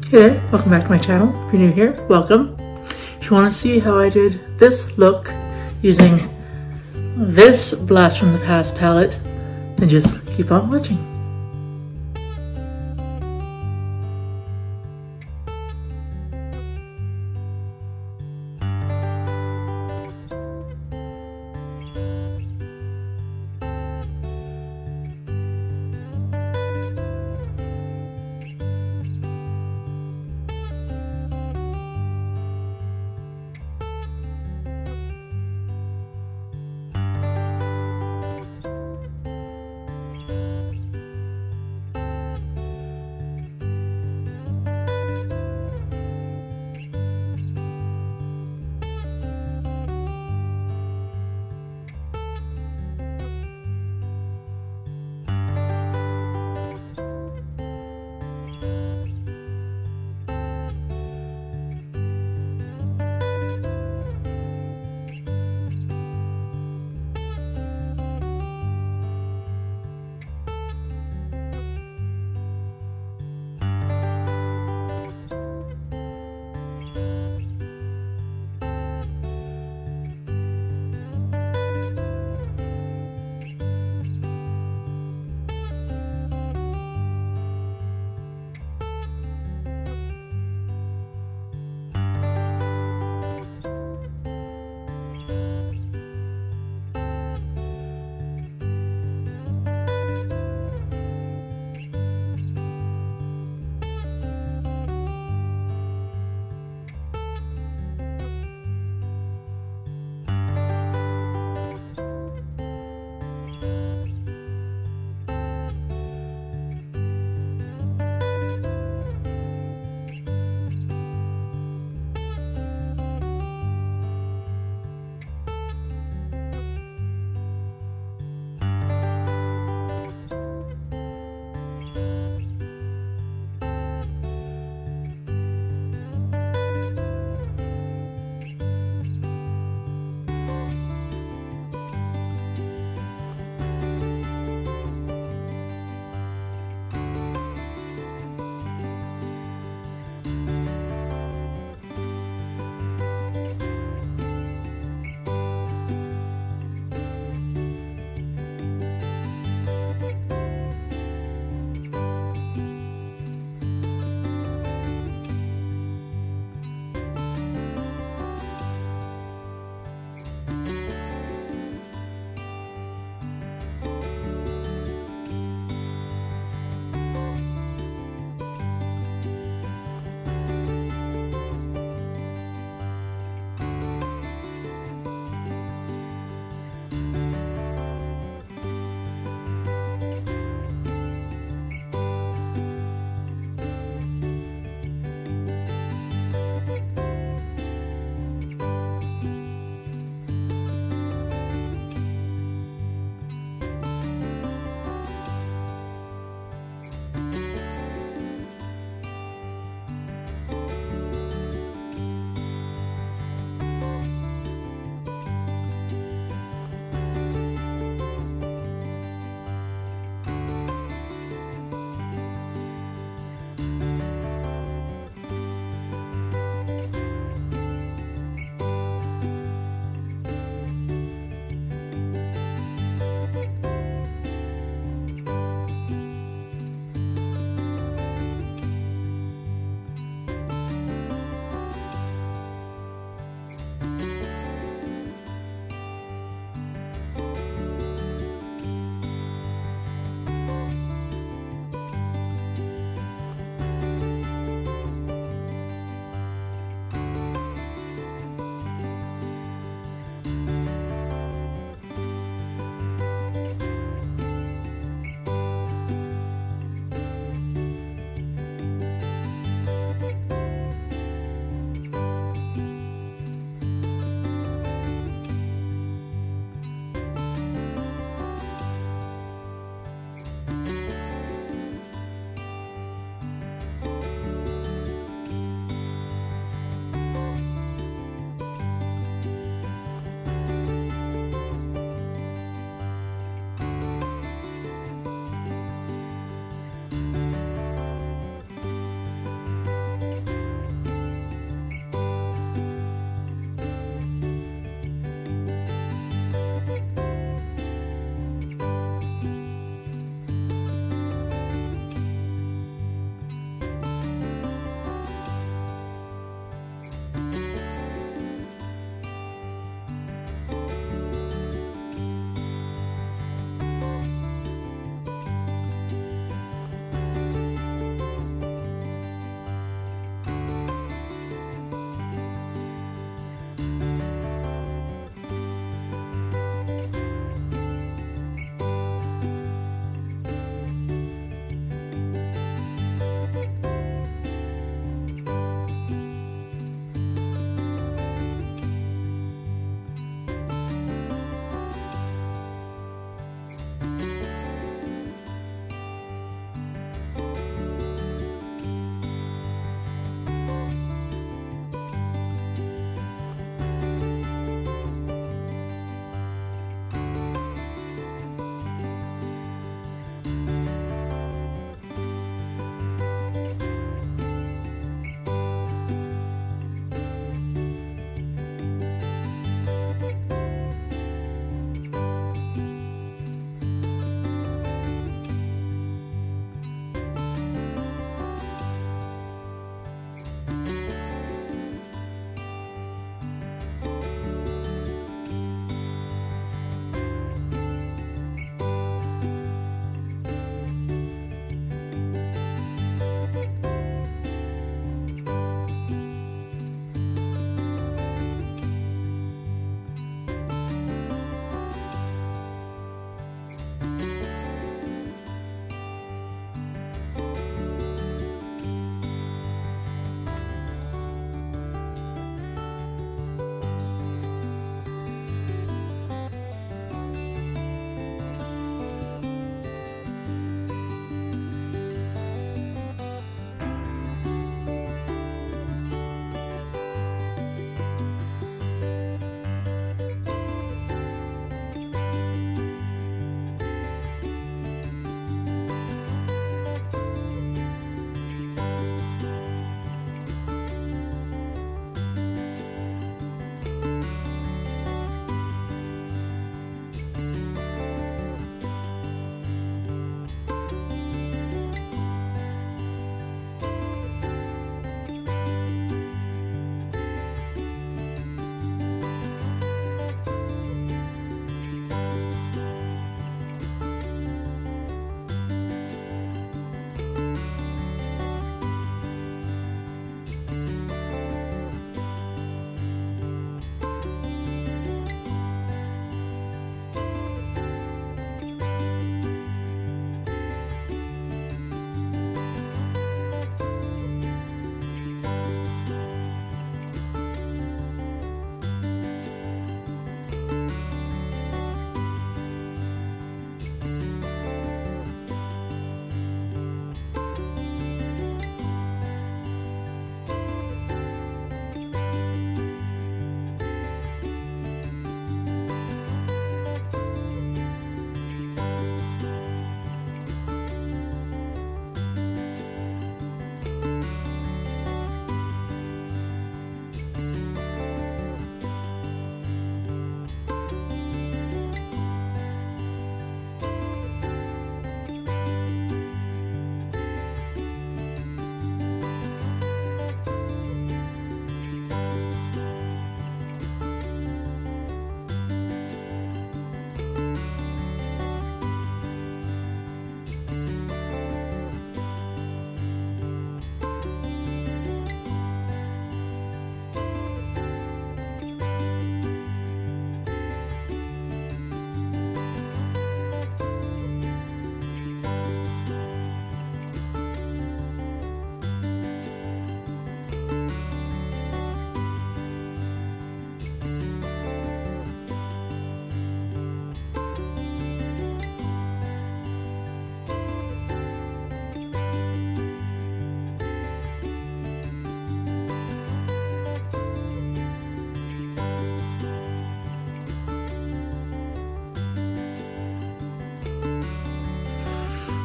Hey there, welcome back to my channel. If you're new here, welcome. If you want to see how I did this look using this Blast from the Past palette, then just keep on watching.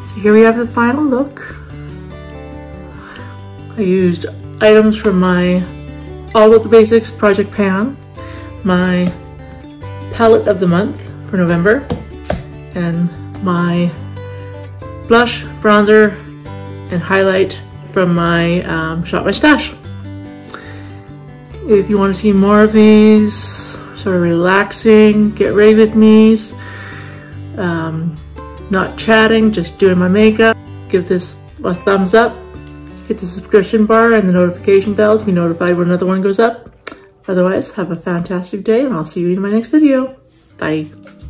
So here we have the final look. I used items from my All About the Basics Project Pan, my palette of the month for November, and my blush, bronzer, and highlight from my Shop My Stash. If you want to see more of these sort of relaxing, get ready with me's, not chatting, just doing my makeup, give this a thumbs up, hit the subscription bar and the notification bell to be notified when another one goes up. Otherwise, have a fantastic day and I'll see you in my next video. Bye.